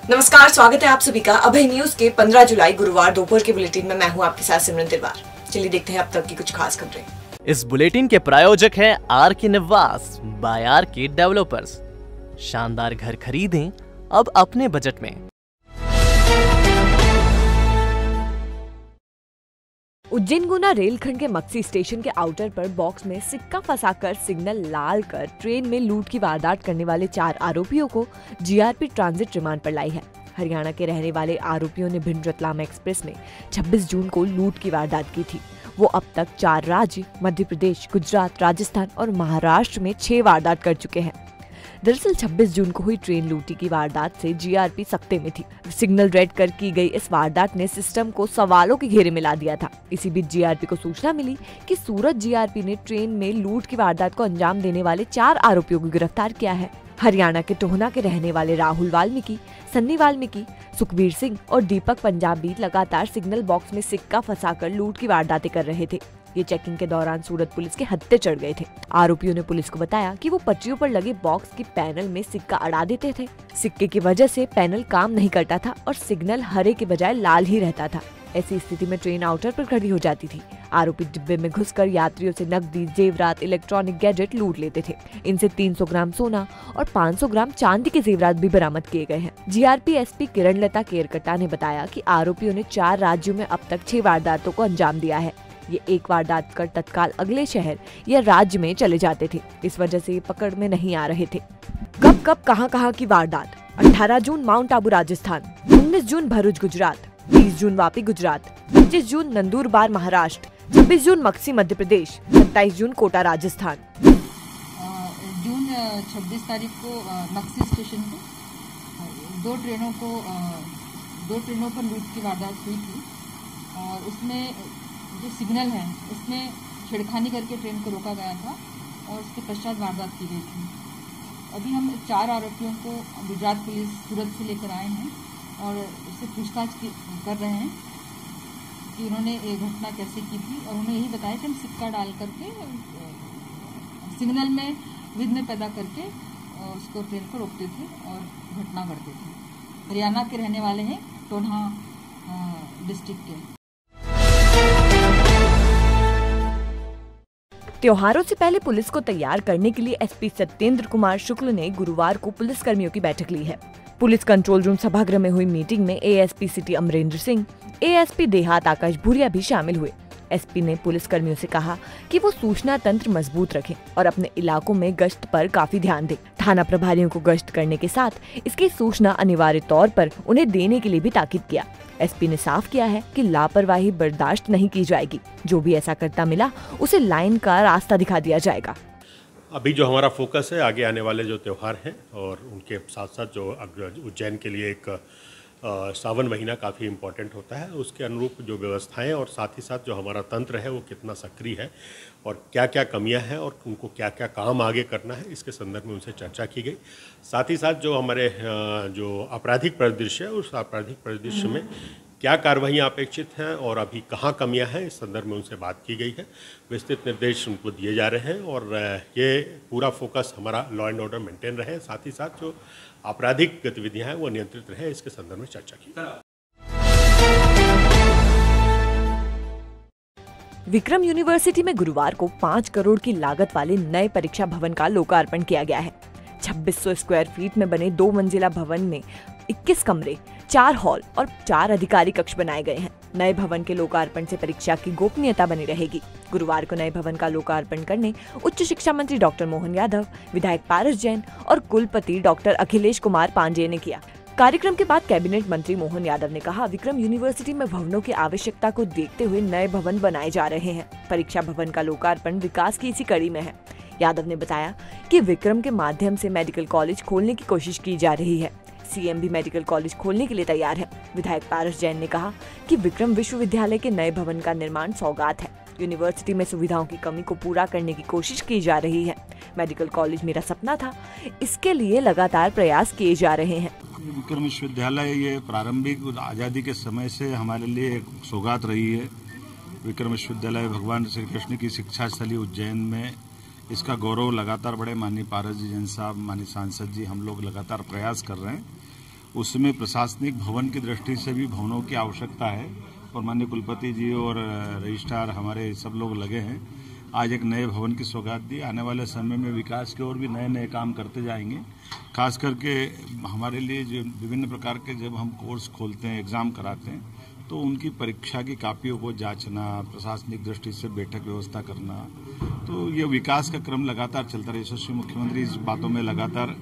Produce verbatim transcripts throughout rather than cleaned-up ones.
नमस्कार, स्वागत है आप सभी का अभय न्यूज के पंद्रह जुलाई गुरुवार दोपहर के बुलेटिन में। मैं हूं आपके साथ सिमरन तिवारी। चलिए देखते हैं अब तक की कुछ खास खबरें। इस बुलेटिन के प्रायोजक हैं आर के निवास बाय आर के डेवलपर्स। शानदार घर खरीदें अब अपने बजट में। उज्जैन गुना रेलखंड के मक्सी स्टेशन के आउटर पर बॉक्स में सिक्का फंसाकर सिग्नल लाल कर ट्रेन में लूट की वारदात करने वाले चार आरोपियों को जीआरपी ट्रांजिट रिमांड पर लाई है। हरियाणा के रहने वाले आरोपियों ने भिंड रतलाम एक्सप्रेस में छब्बीस जून को लूट की वारदात की थी। वो अब तक चार राज्य मध्य प्रदेश, गुजरात, राजस्थान और महाराष्ट्र में छह वारदात कर चुके हैं। दरअसल छब्बीस जून को हुई ट्रेन लूटी की वारदात से जीआरपी सख्ते में थी। सिग्नल रेड कर की गई इस वारदात ने सिस्टम को सवालों के घेरे में ला दिया था। इसी बीच जीआरपी को सूचना मिली कि सूरत जीआरपी ने ट्रेन में लूट की वारदात को अंजाम देने वाले चार आरोपियों को गिरफ्तार किया है। हरियाणा के टोहना के रहने वाले राहुल वाल्मीकि, सन्नी वाल्मीकि, सुखबीर सिंह और दीपक पंजाबी लगातार सिग्नल बॉक्स में सिक्का फंसाकर लूट की वारदातें कर रहे थे। ये चेकिंग के दौरान सूरत पुलिस के हत्थे चढ़ गए थे। आरोपियों ने पुलिस को बताया कि वो पटरियों पर लगे बॉक्स की पैनल में सिक्का अड़ा देते थे। सिक्के की वजह से पैनल काम नहीं करता था और सिग्नल हरे के बजाय लाल ही रहता था। ऐसी स्थिति में ट्रेन आउटर पर खड़ी हो जाती थी। आरोपी डिब्बे में घुसकर यात्रियों से नकदी, जेवरात, इलेक्ट्रॉनिक गैजेट लूट लेते थे। इनसे तीन सौ ग्राम सोना और पाँच सौ ग्राम चांदी के जेवरात भी बरामद किए गए हैं। जीआरपी एसपी किरण लता केरकट्टा ने बताया कि आरोपियों ने चार राज्यों में अब तक छह वारदातों को अंजाम दिया है। ये एक वारदात कर तत्काल अगले शहर या राज्य में चले जाते थे। इस वजह से ये पकड़ में नहीं आ रहे थे। कब कब कहां कहां की वारदात। अठारह जून माउंट आबू राजस्थान, उन्नीस जून भरूच गुजरात, बीस जून वापी गुजरात, पच्चीस जून नंदुरबार महाराष्ट्र, छब्बीस जून मक्सी मध्य प्रदेश, सत्ताईस जून कोटा राजस्थान। जून छब्बीस तारीख को मक्सी स्टेशन पे दो ट्रेनों को दो ट्रेनों पर लूट की वारदात हुई थी और उसमें जो सिग्नल है उसमें छेड़खानी करके ट्रेन को रोका गया था और उसके पश्चात वारदात की गई थी। अभी हम चार आरोपियों को गुजरात पुलिस सूरत से लेकर आए हैं और उससे पूछताछ कर रहे हैं कि उन्होंने ये घटना कैसे की थी और उन्हें यही बताया कि हम सिक्का डाल करके सिग्नल में विघ्न पैदा करके उसको ट्रेन को रोकते थे और घटना घटती थी। हरियाणा के रहने वाले हैं, टोन्हा डिस्ट्रिक्ट के। त्योहारों से पहले पुलिस को तैयार करने के लिए एसपी सत्येंद्र कुमार शुक्ल ने गुरुवार को पुलिस कर्मियों की बैठक ली है। पुलिस कंट्रोल रूम सभागृह में हुई मीटिंग में ASP city Amrendra Singh, ASP देहात आकाश भूरिया भी शामिल हुए। एसपी ने पुलिस कर्मियों से कहा कि वो सूचना तंत्र मजबूत रखें और अपने इलाकों में गश्त पर काफी ध्यान दें। थाना प्रभारियों को गश्त करने के साथ इसकी सूचना अनिवार्य तौर पर उन्हें देने के लिए भी ताकीद किया। एसपी ने साफ किया है कि लापरवाही बर्दाश्त नहीं की जाएगी। जो भी ऐसा करता मिला उसे लाइन का रास्ता दिखा दिया जाएगा। अभी जो हमारा फोकस है आगे आने वाले जो त्यौहार हैं और उनके साथ साथ जो उज्जैन के लिए एक सावन महीना काफ़ी इम्पोर्टेंट होता है, उसके अनुरूप जो व्यवस्थाएं और साथ ही साथ जो हमारा तंत्र है वो कितना सक्रिय है और क्या क्या कमियां हैं और उनको क्या क्या काम आगे करना है, इसके संदर्भ में उनसे चर्चा की गई। साथ ही साथ जो हमारे जो आपराधिक परिदृश्य है उस आपराधिक परिदृश्य में क्या कार्रवाइयाँ अपेक्षित हैं और अभी कहाँ कमियां हैं, इस संदर्भ में उनसे बात की गई है। विस्तृत निर्देश उनको दिए जा रहे हैं और ये पूरा फोकस हमारा लॉ एंड ऑर्डर मेंटेन रहे, साथ ही साथ जो आपराधिक गतिविधियां हैं वो नियंत्रित रहे, इसके संदर्भ में चर्चा की। विक्रम यूनिवर्सिटी में गुरुवार को पाँच करोड़ की लागत वाले नए परीक्षा भवन का लोकार्पण किया गया है। छब्बीस सौ स्क्वायर फीट में बने दो मंजिला भवन में इक्कीस कमरे, चार हॉल और चार अधिकारी कक्ष बनाए गए हैं। नए भवन के लोकार्पण से परीक्षा की गोपनीयता बनी रहेगी। गुरुवार को नए भवन का लोकार्पण करने उच्च शिक्षा मंत्री डॉक्टर मोहन यादव, विधायक पारस जैन और कुलपति डॉक्टर अखिलेश कुमार पांडेय ने किया। कार्यक्रम के बाद कैबिनेट मंत्री मोहन यादव ने कहा, विक्रम यूनिवर्सिटी में भवनों की आवश्यकता को देखते हुए नए भवन बनाए जा रहे हैं। परीक्षा भवन का लोकार्पण विकास की इसी कड़ी में है। यादव ने बताया कि विक्रम के माध्यम से मेडिकल कॉलेज खोलने की कोशिश की जा रही है। सीएम भी मेडिकल कॉलेज खोलने के लिए तैयार है। विधायक पारस जैन ने कहा कि विक्रम विश्वविद्यालय के नए भवन का निर्माण सौगात है। यूनिवर्सिटी में सुविधाओं की कमी को पूरा करने की कोशिश की जा रही है। मेडिकल कॉलेज मेरा सपना था, इसके लिए लगातार प्रयास किए जा रहे हैं। विक्रम विश्वविद्यालय ये प्रारंभिक आज़ादी के समय से हमारे लिए एक सौगात रही है। विक्रम विश्वविद्यालय भगवान श्री कृष्ण की शिक्षा स्थली उज्जैन में इसका गौरव लगातार बढ़े। माननीय पारस जी जैन साहब, माननीय सांसद जी, हम लोग लगातार प्रयास कर रहे हैं उसमें प्रशासनिक भवन की दृष्टि से भी भवनों की आवश्यकता है और माननीय कुलपति जी और रजिस्ट्रार हमारे सब लोग लगे हैं। आज एक नए भवन की सौगात दी। आने वाले समय में विकास के और भी नए नए काम करते जाएंगे। खास करके हमारे लिए जो विभिन्न प्रकार के जब हम कोर्स खोलते हैं, एग्जाम कराते हैं, तो उनकी परीक्षा की कापियों को जांचना, प्रशासनिक दृष्टि से बैठक व्यवस्था करना, तो ये विकास का क्रम लगातार चलता रहे। यशस्वी मुख्यमंत्री इस बातों में लगातार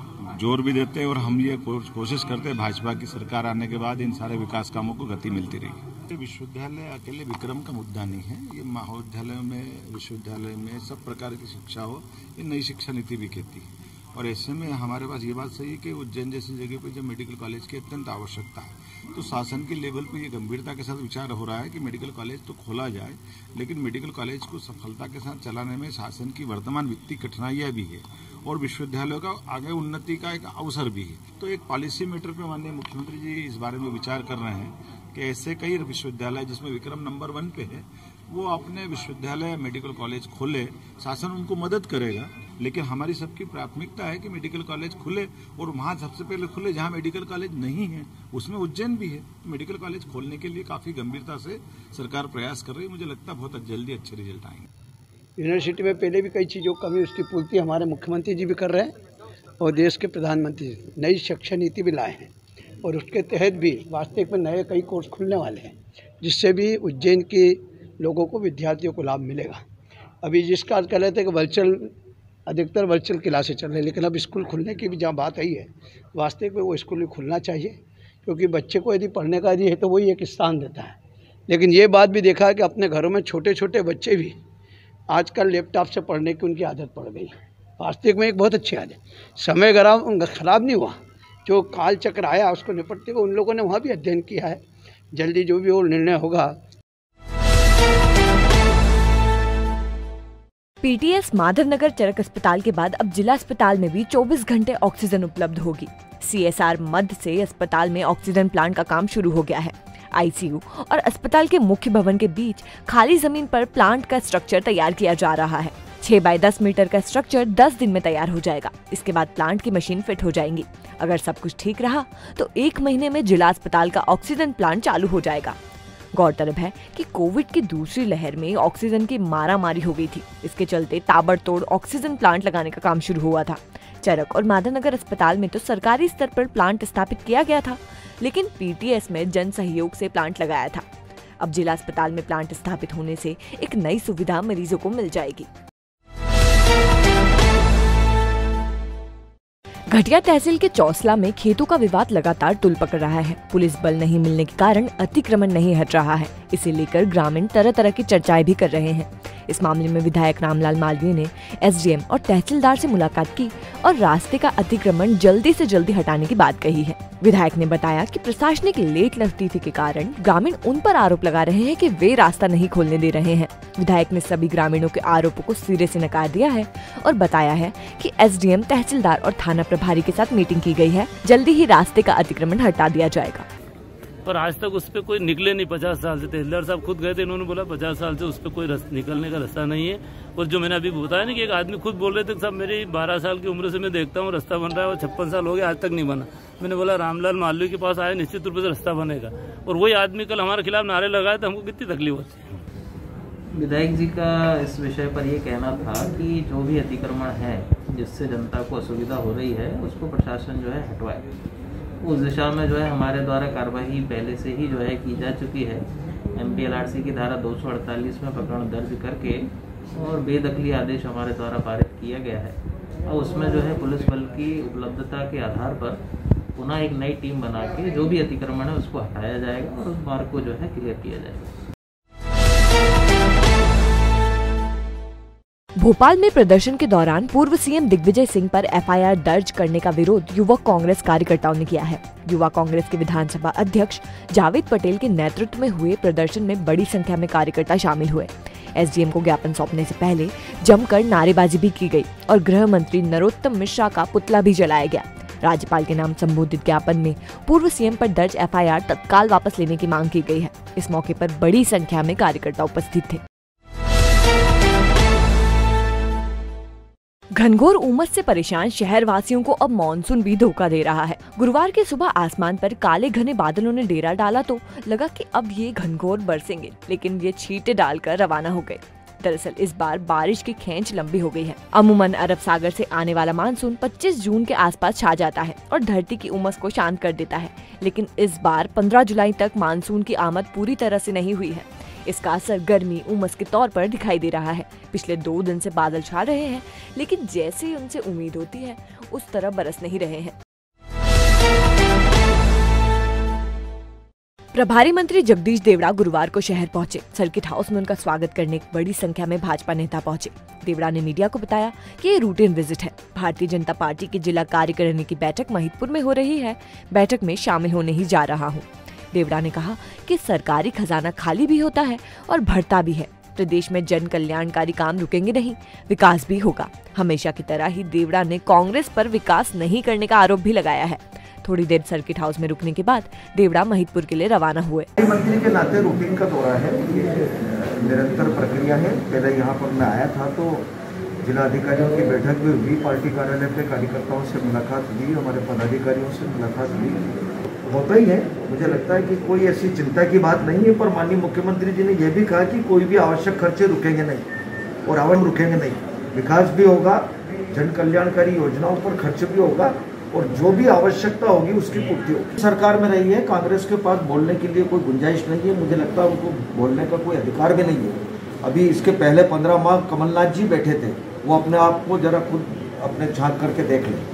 जोर भी देते हैं और हम ये कोशिश करते हैं भाजपा की सरकार आने के बाद इन सारे विकास कामों को गति मिलती रहेगी। विश्वविद्यालय अकेले विक्रम का मुद्दा नहीं है। ये महाविद्यालयों में, विश्वविद्यालय में सब प्रकार की शिक्षा हो, ये नई शिक्षा नीति भी कहती है। और ऐसे में हमारे पास ये बात सही है कि उज्जैन जैसी जगह पर जब मेडिकल कॉलेज की अत्यंत आवश्यकता है, तो शासन के लेवल पर ये गंभीरता के साथ विचार हो रहा है कि मेडिकल कॉलेज तो खोला जाए, लेकिन मेडिकल कॉलेज को सफलता के साथ चलाने में शासन की वर्तमान वित्तीय कठिनाइयां भी है और विश्वविद्यालयों का आगे उन्नति का एक अवसर भी है। तो एक पॉलिसी मैटर पे माननीय मुख्यमंत्री जी इस बारे में विचार कर रहे हैं कि ऐसे कई विश्वविद्यालय जिसमें विक्रम नंबर वन पे है, वो अपने विश्वविद्यालय मेडिकल कॉलेज खोले। शासन उनको मदद करेगा, लेकिन हमारी सबकी प्राथमिकता है कि मेडिकल कॉलेज खुले और वहाँ सबसे पहले खुले जहाँ मेडिकल कॉलेज नहीं है, उसमें उज्जैन भी है। मेडिकल कॉलेज खोलने के लिए काफी गंभीरता से सरकार प्रयास कर रही है। मुझे लगता है बहुत जल्दी अच्छे रिजल्ट आएंगे। यूनिवर्सिटी में पहले भी कई चीज़ों की कमी, उसकी पूर्ति हमारे मुख्यमंत्री जी भी कर रहे हैं और देश के प्रधानमंत्री नई शिक्षा नीति भी लाए हैं और उसके तहत भी वास्तविक में नए कई कोर्स खुलने वाले हैं, जिससे भी उज्जैन के लोगों को, विद्यार्थियों को लाभ मिलेगा। अभी जिसका कह रहे थे कि वर्चुअल, अधिकतर वर्चुअल क्लासेस चल रहे हैं, लेकिन अब स्कूल खुलने की भी जहाँ बात आई है, वास्तविक में वो स्कूल भी खुलना चाहिए, क्योंकि बच्चे को यदि पढ़ने का यदि है तो वही एक स्थान देता है। लेकिन ये बात भी देखा है कि अपने घरों में छोटे छोटे बच्चे भी आजकल लैपटॉप से पढ़ने की उनकी आदत पड़ गई। वास्तविक में एक बहुत अच्छी आदत, समय खराब नहीं हुआ। जो काल चक्र आया उसको निपटते हुए उन लोगों ने वहाँ भी अध्ययन किया है। जल्दी जो भी वो निर्णय होगा। पीटीएस माधवनगर चरक अस्पताल के बाद अब जिला अस्पताल में भी चौबीस घंटे ऑक्सीजन उपलब्ध होगी। सीएसआर मद से अस्पताल में ऑक्सीजन प्लांट का काम शुरू हो गया है। आईसीयू और अस्पताल के मुख्य भवन के बीच खाली जमीन पर प्लांट का स्ट्रक्चर तैयार किया जा रहा है। छह बाय दस मीटर का स्ट्रक्चर दस दिन में तैयार हो जाएगा। इसके बाद प्लांट की मशीन फिट हो जाएंगी। अगर सब कुछ ठीक रहा तो एक महीने में जिला अस्पताल का ऑक्सीजन प्लांट चालू हो जाएगा। गौरतलब है कि कोविड की दूसरी लहर में ऑक्सीजन की मारामारी हो गई थी। इसके चलते ताबड़तोड़ ऑक्सीजन प्लांट लगाने का काम शुरू हुआ था। चरक और माधवनगर अस्पताल में तो सरकारी स्तर पर प्लांट स्थापित किया गया था, लेकिन पीटीएस में जन सहयोग से प्लांट लगाया था। अब जिला अस्पताल में प्लांट स्थापित होने से एक नई सुविधा मरीजों को मिल जाएगी। घटिया तहसील के चौसला में खेतों का विवाद लगातार तूल पकड़ रहा है। पुलिस बल नहीं मिलने के कारण अतिक्रमण नहीं हट रहा है। इसे लेकर ग्रामीण तरह तरह की चर्चाएं भी कर रहे हैं। इस मामले में विधायक रामलाल मालवीय ने एसडीएम और तहसीलदार से मुलाकात की और रास्ते का अतिक्रमण जल्दी से जल्दी हटाने की बात कही है। विधायक ने बताया कि प्रशासनिक लेट लतीफी के कारण ग्रामीण उन पर आरोप लगा रहे हैं कि वे रास्ता नहीं खोलने दे रहे हैं। विधायक ने सभी ग्रामीणों के आरोपों को सिरे से नकार दिया है और बताया है कि एसडीएम, तहसीलदार और थाना प्रभारी के साथ मीटिंग की गई है। जल्दी ही रास्ते का अतिक्रमण हटा दिया जाएगा। पर आज तक उस पर कोई निकले नहीं। पचास साल से तहसीलदार साहब खुद गए थे, इन्होंने बोला पचास साल से उस पर कोई निकलने का रास्ता नहीं है। और जो मैंने अभी बताया ना कि एक आदमी खुद बोल रहे थे साहब मेरी बारह साल की उम्र से मैं देखता हूँ रास्ता बन रहा है और छप्पन साल हो गया आज तक नहीं बना। मैंने बोला रामलाल मालवीय के पास आए, निश्चित रूप से रास्ता बनेगा। और वही आदमी कल हमारे खिलाफ नारे लगाए तो हमको कितनी तकलीफ होती है। विधायक जी का इस विषय पर ये कहना था कि जो भी अतिक्रमण है जिससे जनता को असुविधा हो रही है उसको प्रशासन जो है हटवाए। उस दिशा में जो है हमारे द्वारा कार्रवाई पहले से ही जो है की जा चुकी है। एमपीएलआरसी की धारा दो सौ अड़तालीस में प्रकरण दर्ज करके और बेदखली आदेश हमारे द्वारा पारित किया गया है। और उसमें जो है पुलिस बल की उपलब्धता के आधार पर पुनः एक नई टीम बना के जो भी अतिक्रमण है उसको हटाया जाएगा और उस मार्ग को जो है क्लियर किया जाएगा। भोपाल में प्रदर्शन के दौरान पूर्व सीएम दिग्विजय सिंह पर एफआईआर दर्ज करने का विरोध युवक कांग्रेस कार्यकर्ताओं ने किया है। युवा कांग्रेस के विधानसभा अध्यक्ष जावेद पटेल के नेतृत्व में हुए प्रदर्शन में बड़ी संख्या में कार्यकर्ता शामिल हुए। एसडीएम को ज्ञापन सौंपने से पहले जमकर नारेबाजी भी की गई और गृह मंत्री नरोत्तम मिश्रा का पुतला भी जलाया गया। राज्यपाल के नाम संबोधित ज्ञापन में पूर्व सीएम पर दर्ज एफआईआर तत्काल वापस लेने की मांग की गई है। इस मौके पर बड़ी संख्या में कार्यकर्ता उपस्थित थे। घनघोर उमस से परेशान शहर वासियों को अब मॉनसून भी धोखा दे रहा है। गुरुवार की सुबह आसमान पर काले घने बादलों ने डेरा डाला तो लगा कि अब ये घनघोर बरसेंगे, लेकिन ये छींटे डालकर रवाना हो गए। दरअसल इस बार बारिश की खींच लंबी हो गई है। अमूमन अरब सागर से आने वाला मानसून पच्चीस जून के आसपास छा जाता है और धरती की उमस को शांत कर देता है, लेकिन इस बार पंद्रह जुलाई तक मानसून की आमद पूरी तरह से नहीं हुई है। इसका असर गर्मी उमस के तौर पर दिखाई दे रहा है। पिछले दो दिन से बादल छा रहे हैं, लेकिन जैसे ही उनसे उम्मीद होती है उस तरह बरस नहीं रहे हैं। प्रभारी मंत्री जगदीश देवड़ा गुरुवार को शहर पहुंचे। सर्किट हाउस में उनका स्वागत करने बड़ी संख्या में भाजपा नेता पहुंचे। देवड़ा ने मीडिया को बताया कि ये रूटीन विजिट है। भारतीय जनता पार्टी की जिला कार्यकारिणी की बैठक महिदपुर में हो रही है। बैठक में शामिल होने ही जा रहा हूँ। देवड़ा ने कहा कि सरकारी खजाना खाली भी होता है और भरता भी है। प्रदेश में जन कल्याणकारी काम रुकेंगे नहीं, विकास भी होगा। हमेशा की तरह ही देवड़ा ने कांग्रेस पर विकास नहीं करने का आरोप भी लगाया है। थोड़ी देर सर्किट हाउस में रुकने के बाद देवड़ा महिदपुर के लिए रवाना हुए। मंत्री के नाते रूटीन का दौरा है, ये निरंतर प्रक्रिया है। पहले यहाँ पर मैं आया था तो जिला अधिकारियों की बैठक भी हुई, पार्टी कार्यालय पे कार्यकर्ताओं से मुलाकात हुई, हमारे पदाधिकारियों से मुलाकात हुई। होता ही है, मुझे लगता है कि कोई ऐसी चिंता की बात नहीं है। पर माननीय मुख्यमंत्री जी ने यह भी कहा कि कोई भी आवश्यक खर्चे रुकेंगे नहीं और आवाम रुकेंगे नहीं। विकास भी होगा, जन कल्याणकारी योजनाओं पर खर्च भी होगा और जो भी आवश्यकता होगी उसकी पूर्ति होगी। सरकार में रही है, कांग्रेस के पास बोलने के लिए कोई गुंजाइश नहीं है। मुझे लगता है उनको बोलने का कोई अधिकार भी नहीं है। अभी इसके पहले पंद्रह माह कमलनाथ जी बैठे थे, वो अपने आप को जरा खुद अपने झांक करके देख लें।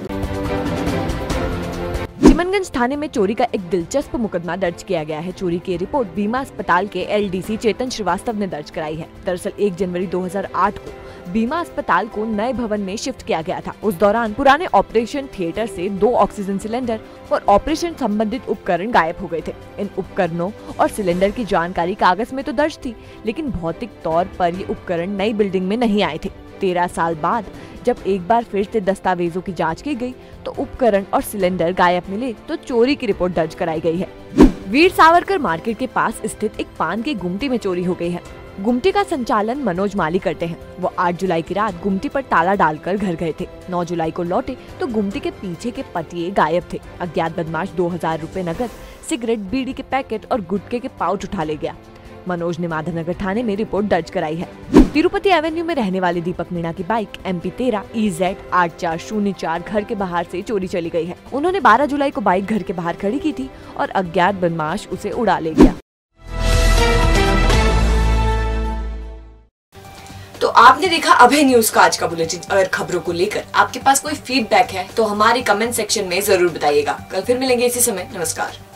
चिमनगंज थाने में चोरी का एक दिलचस्प मुकदमा दर्ज किया गया है। चोरी की रिपोर्ट बीमा अस्पताल के एलडीसी चेतन श्रीवास्तव ने दर्ज कराई है। दरअसल एक जनवरी दो हज़ार आठ को बीमा अस्पताल को नए भवन में शिफ्ट किया गया था। उस दौरान पुराने ऑपरेशन थिएटर से दो ऑक्सीजन सिलेंडर और ऑपरेशन संबंधित उपकरण गायब हो गए थे। इन उपकरणों और सिलेंडर की जानकारी कागज में तो दर्ज थी, लेकिन भौतिक तौर पर ये उपकरण नई बिल्डिंग में नहीं आए थे। तेरह साल बाद जब एक बार फिर से दस्तावेजों की जांच की गई तो उपकरण और सिलेंडर गायब मिले तो चोरी की रिपोर्ट दर्ज कराई गई है। वीर सावरकर मार्केट के पास स्थित एक पान की गुमटी में चोरी हो गई है। गुमटी का संचालन मनोज माली करते हैं। वो आठ जुलाई की रात गुमटी पर ताला डालकर घर गए थे। नौ जुलाई को लौटे तो गुमटी के पीछे के पटिये गायब थे। अज्ञात बदमाश दो हजार रूपए नकद, सिगरेट, बीड़ी के पैकेट और गुटखे के पाउच उठा ले गया। मनोज ने माधवनगर थाने में रिपोर्ट दर्ज कराई है। तिरुपति एवेन्यू में रहने वाले दीपक मीणा की बाइक एम पी तेरह ई जेड आठ चार शून्य चार घर के बाहर से चोरी चली गई है। उन्होंने बारह जुलाई को बाइक घर के बाहर खड़ी की थी और अज्ञात बदमाश उसे उड़ा ले गया। तो आपने देखा अभय न्यूज का आज का बुलेटिन। अगर खबरों को लेकर आपके पास कोई फीडबैक है तो हमारे कमेंट सेक्शन में जरूर बताइएगा। कल फिर मिलेंगे इसी समय। नमस्कार।